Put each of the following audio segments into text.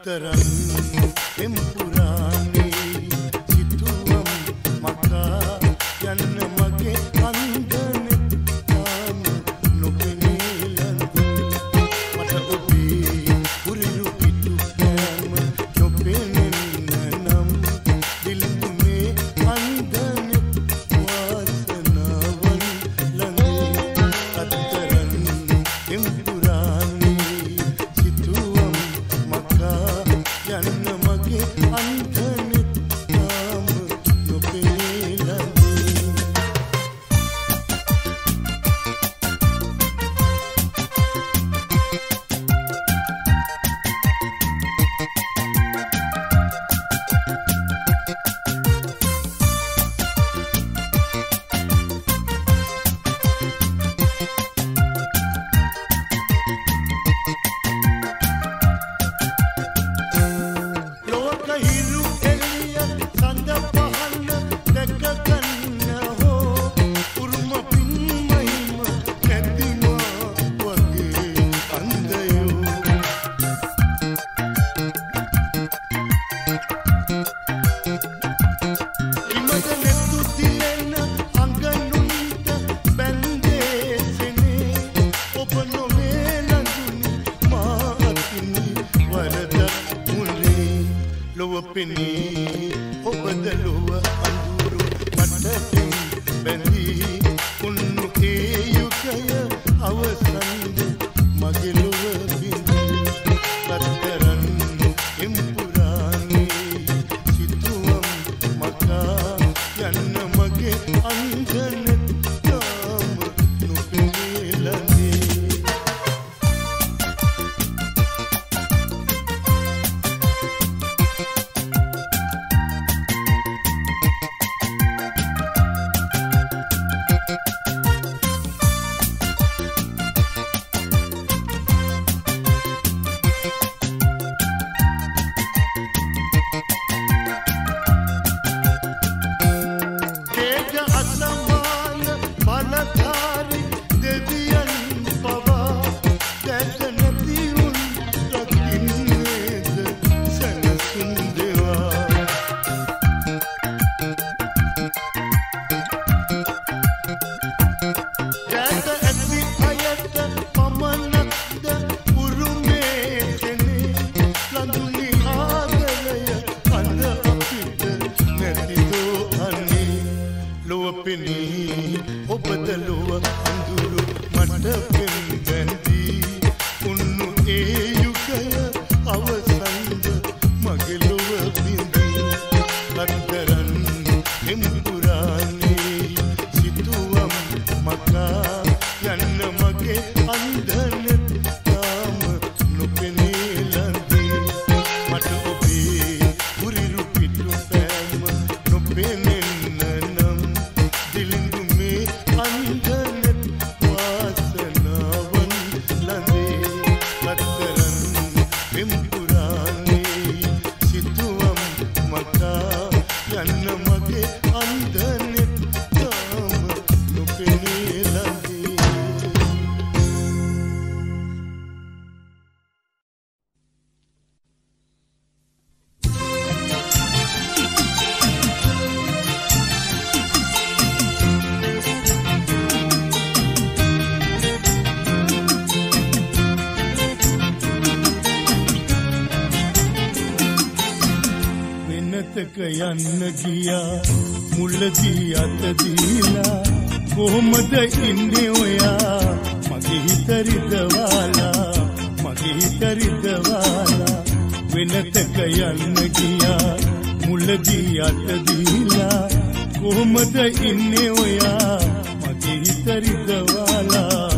රත්තරන් එම්පුරානේ සිතුවම් මකා යන්න මගේ අන්දනේ තාම නොපෙනේ ලඳේ මට ඔබේ උරිරු පිටු කෑම නොපෙනෙන්න නම් දිලුනේ අන්දනේ වාසනාවන් ළඟේ රත්තරන් එම්පුරානේ සිතුවම් මකා යන්න මගේ අන්දනේ තාම නොපෙනේ ලඳේ ලෝක හිරු එළිය සඳ පහන දැක ගන්න හෝ උරුම පින් මහිම නැතිවා වගේ අන්දයෝ ඉමද නෙතු දිලෙන අඟනුන්ට බැන්දේසනේ ඔබ නොවේ ලඳුනි මා අතිනි වරදක් මුලේ ලොව පෙනී ඔබද ලොව අඳුරු මට පින් බැඳී උන්නු ඒ යුගය අවසන්ද මගේ ලොව බිඳී රත්තරන් එම්පුරානේ සිතුවම් මකා යන්න මගේ අන්දනේ තාම නොපෙනේ ලඳේ තේජ අසමාන බලධාරි දෙවියන් පවා දැක නැති උන් රකින්නේද සැනසුම් දෙවා දැක ඇති අයට පමණක්ද උරුමේ දෙනේ ලඳුනි ආදරය අද අපිට නැතිදෝ අනේ ලොව පෙනී ඔබද ලොව අඳුරු මට පෙන් බැඳී උන්නු ඒ යුගය අවසන්ද මගේ ලොව බිඳී රත්තරන් එම්පුරානේ සිතුවම් මකා යන්න මගේ අන්දනේ තාම නොපෙනේ ලඳේ මට ඔබේ උරිරු පිටු පෑම නොපෙනෙන්න නම් දිලිඳු මේ අන්දනේ වාසනාවන් ළඟේ රත්තරන් එම්පුරානේ සිතුවම් මකා යන්න මගේ අන්දනේ තාම නොපෙනේ ලඳේ වෙනතක යන්න ගියා මුලදී අත දීලා කොහොමද ඉන්නේ ඔයා මගේ හිත රිදවාලා වෙනතක යන්න ගියා මුලදී අත දීලා කොහොමද ඉන්නේ ඔයා මගේ හිත රිදවාලා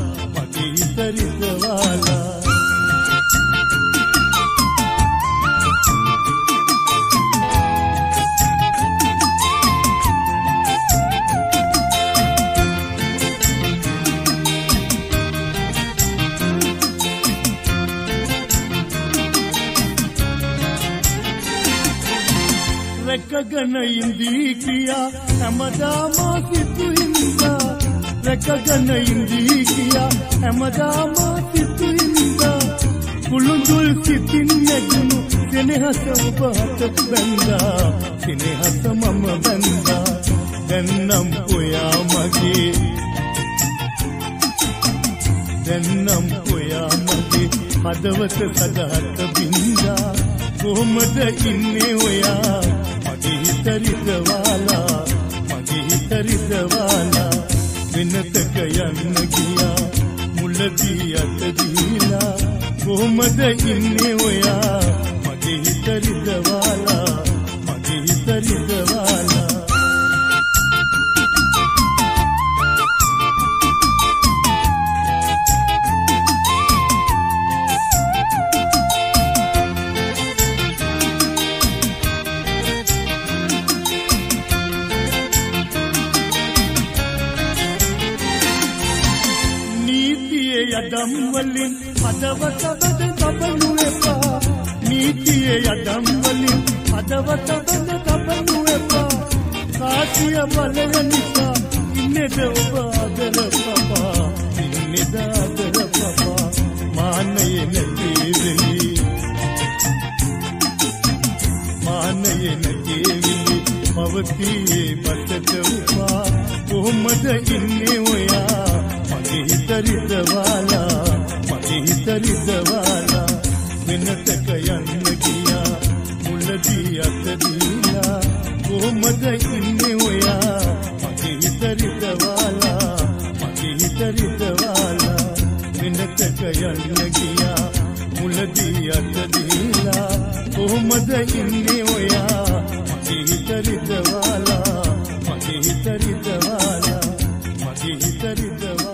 රැකගෙන ඉඳී කියා හැමදාම සිතුවින්දා රැකගෙන ඉඳී කියා හැමදාම සිතුවින්දා කුළුඳුල් සිතින් නැගුණු සෙනෙහස ඔබට බැඳා සෙනෙහස මම බැඳා දැන්නම් ඔයා මගේ දැන්නම් ඔයා මගේ හදවත සදහට බින්දා කොහොමද ඉන්නේ ඔයා මගේ හිත රිදවාලා මගේ හිත රිදවාලා වෙනතක යන්න ගියා මුලදී අත දීලා කොහොමද ඉන්නේ ඔයා මගේ හිත රිදවාලා මගේ හිත රිදවාලා යදම් වලින් හදවත බඳ තබනු එපා නීතියේ යදම් වලින් හදවත බඳ තබනු එපා කාසිය බලය නිසා ඉන්නේද ඔබ ආදර පපා ඉන්නේද ආදර පපා මානයේ නැතිවෙලි මානයේ නැතිවෙලි පවතියේ බතට උපා කොහොමද ඉන්නේ ඔයා මගේ හිත රිදවාලා මගේ හිත රිදවාලා වෙනතක යන්න ගියා මුලදී අත දීලා කොහොමද ඉන්නේ ඔයා මගේ හිත රිදවාලා මගේ හිත රිදවාලා වෙනතක යන්න ගියා මුලදී අත දීලා කොහොමද ඉන්නේ ඔයා මගේ හිත රිදවාලා මගේ හිත රිදවාලා මගේ හිත රිදවාලා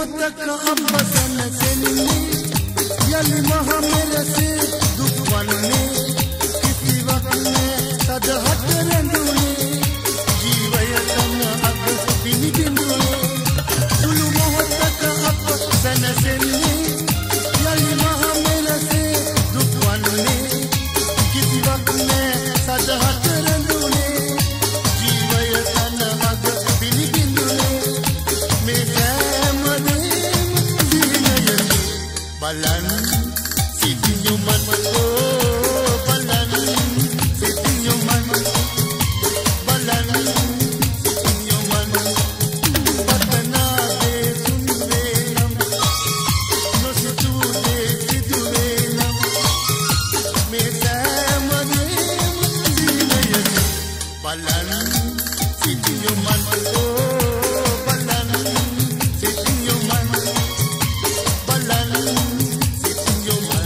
මොහොතක අප සැනසෙන්නේ යලි මහ මෙලෙසේ දුක් වන්නේ කිසිවක් නෑ සදහට රැඳුනේ ජීවය තම අප පිනිබිඳුනේ සුළු මොහොතක අප සැනසෙන්නේ යලි මහ මෙලෙසේ දුක් වන්නේ කිසිවක් නෑ සදහට රැඳුනේ ජීවය තම අප පිනිබිඳුනේ මේ සෑමදේම සිහිනයෙන් බලන් සිටියු මන බලන් සිටියු මන බලන් සිටියු මන පතනා දේ සුන්වේ නම් නොසිතු දේ සිදුවේ නම් මේ සෑමදේම සිහිනයෙන් බලන් සිටියු මන බලන් සිටියු මන බලන් සිටියු මන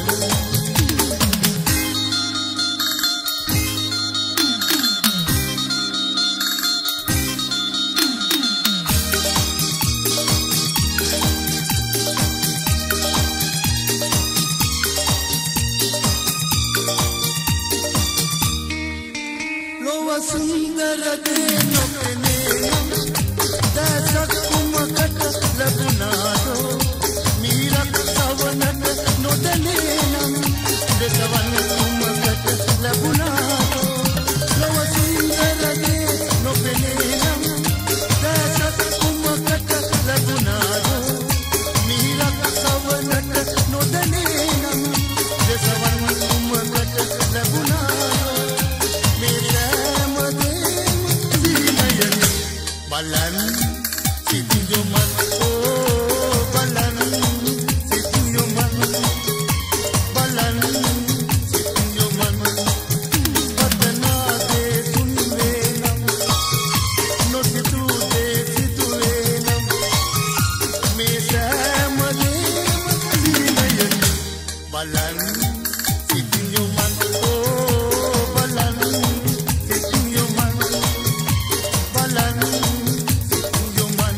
ලොව සුන්දර දේ නොපෙනේ නම් දැසක් කුමකට ලැබුණාදෝ මීරක් සවනට නොදැනේ නම් දෙසවන් කුමකට ලැබුණාදෝ ලොව සුන්දර දේ නොපෙනේ නම් දැසක් කුමකට ලැබුණාදෝ මීරක් සවනට නොදැනේ නම් දෙසවන් කුමකට ලැබුණාදෝ මේ සෑමදේම සිහිනයෙන් බලන් සිටියු මන බලන් සිටියු මන බලන් සිටියු මන පතනා දේ සුන්වේ නම් නොසිතු දේ සිදුවේ නම් මේ සෑමදේම සිහිනයෙන් බලන් සිටියු මන බලන් සිටියු මන බලන් සිටියු මන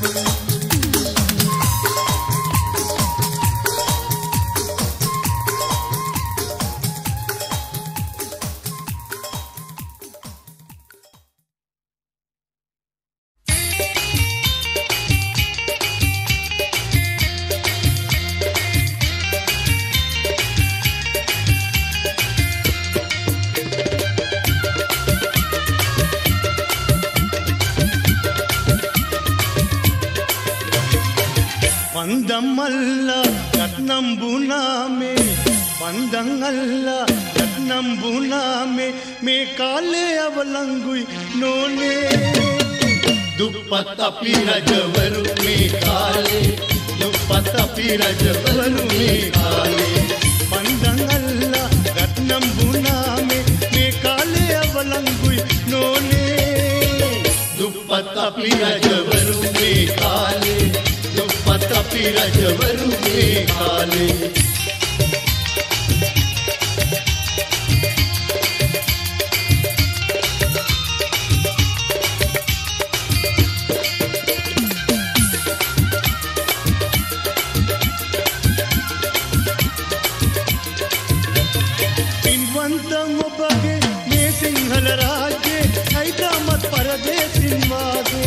पंदम अल्लाह रत्नम बुना में पंदम अल्लाह रत्नम बुना में काले अवलंगुई नोने दुपट्टा पीरजवरु में काले दुपट्टा पीरजवरु में काले पंदम अल्लाह रत्नम बुना में काले अवलंगुई नोने दुपट्टा पीरजवरु में काले दुपट्टा पीरजवरु में काले पिन्वंतं ಒಬ್ಬಗೆ ಮೇ ಸಿಂಹಲ ರಾಜ್ಯ ಹೈದರಾಬಾದ್ ಪರದೇಶಿನ್ವಾಗೆ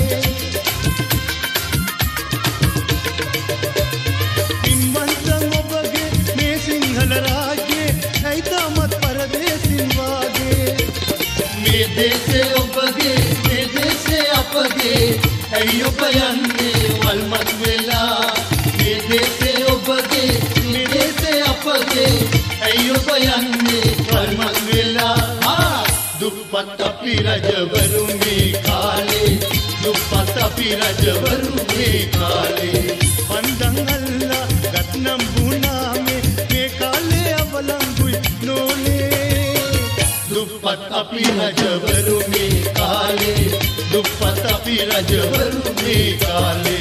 पिन्वंतं ಒಬ್ಬಗೆ ಮೇ ಸಿಂಹಲ ರಾಜ್ಯ ಹೈದರಾಬಾದ್ ಪರದೇಶಿನ್ವಾಗೆ ಮೇ ದೇಶೆ ಒಬ್ಬಗೆ ಮೇ ದೇಶೆ ಅಪ್ಪಗೆ ಅಯ್ಯೋ ಬಯನ್ನೆ ವಲ್ಮತ್ ವೇಲಾ ಮೇ ದೇಶೆ ಒಬ್ಬಗೆ ಮೇ ದೇಶೆ ಅಪ್ಪಗೆ ಅಯ್ಯೋ ಬಯನ್ನೆ ವಲ್ಮತ್ ವೇಲಾ दुपट्टा पीरजवरु में काले दुपट्टा पीरजवरु में काले पंदम अल्लाह रत्नम बुना में काले अवलंगुई नोने दुपट्टा पीरजवरु में काले दुपट्टा पीरजवरु में काले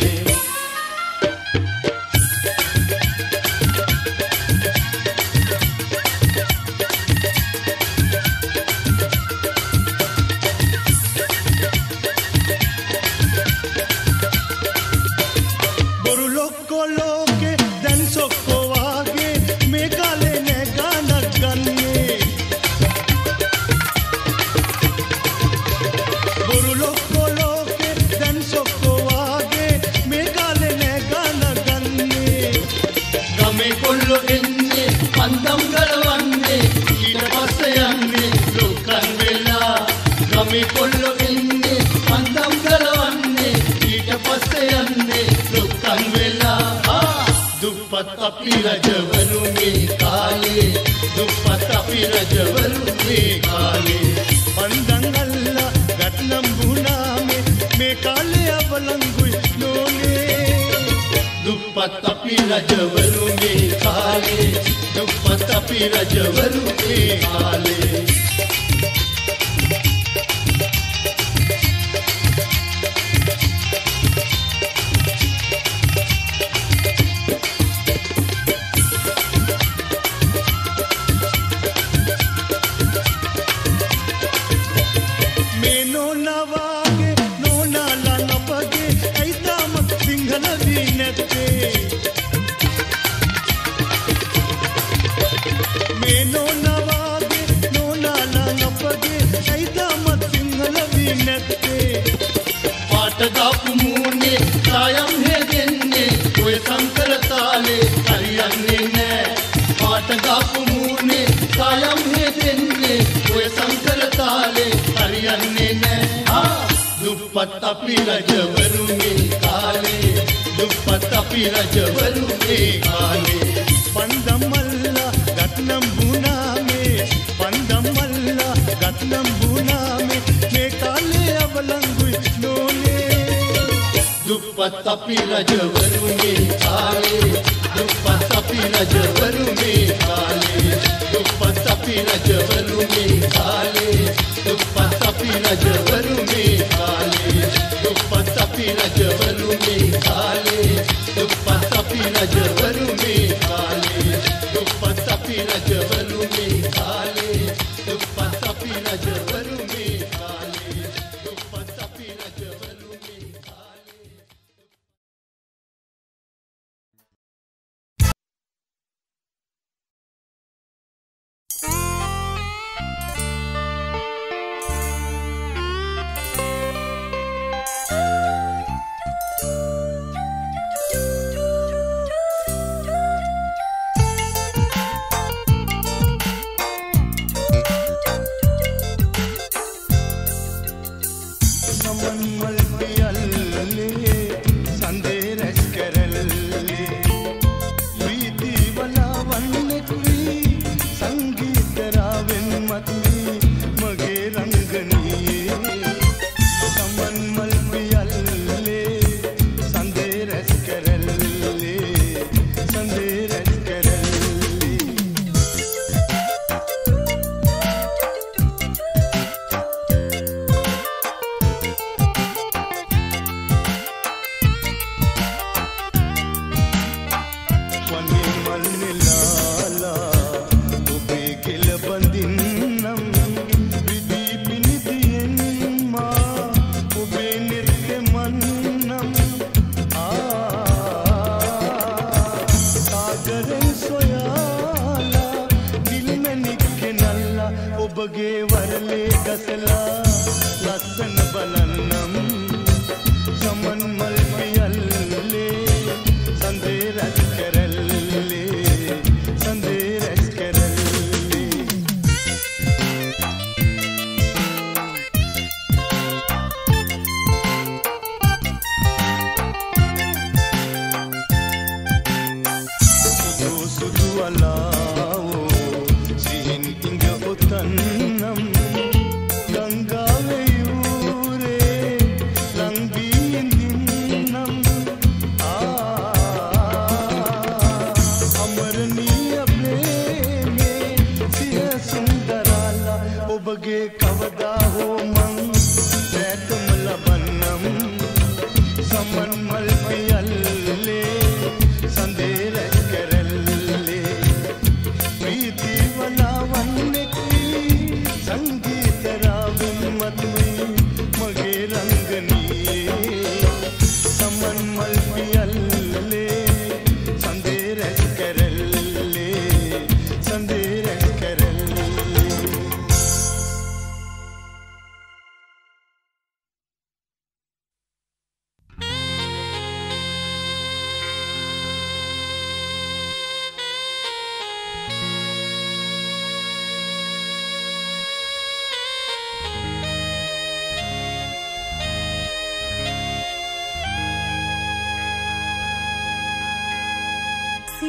Colo දුප්පත් අපි රජවරු මේ කාලේ දුප්පත් අපි රජවරු මේ කාලේ පන්දන් අල්ලා ගත්නම් බුණාමේ මේ කාලේ අවලංගුයි නෝනේ දුප්පත් අපි රජවරු මේ කාලේ දුප්පත් අපි රජවරු මේ කාලේ පාටදාපු මූනේ සායම් හෙදෙන්නේ ඔය සංකර තාලේ හරියන්නේ නෑ පාටදාපු මූනේ සායම් හෙදෙන්නේ ඔය සංකර තාලේ හරියන්නේ නෑ දුප්පත් අපි රජවරු මේ කාලේ දුප්පත් අපි රජවරු මේ කාලේ පන්දම් අල්ලා ගත්නම් බුණාමේ පන්දම් අල්ලා ගත්නම් බුණාමේ මේ කාලේ අවලංගුයි දුප්පත් අපි රජවරු මේ කාලේ දුප්පත් අපි රජවරු මේ කාලේ දුප්පත් අපි රජවරු මේ කාලේ දුප්පත් අපි රජවරු මේ කාලේ දුප්පත් අපි රජවරු මේ කාලේ දුප්පත් අපි රජවරු මේ කාලේ දුප්පත් අපි රජවරු මේ කාලේ දුප්පත් අපි රජවරු මේ කාලේ දුප්පත් අපි රජවරු මේ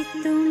तुम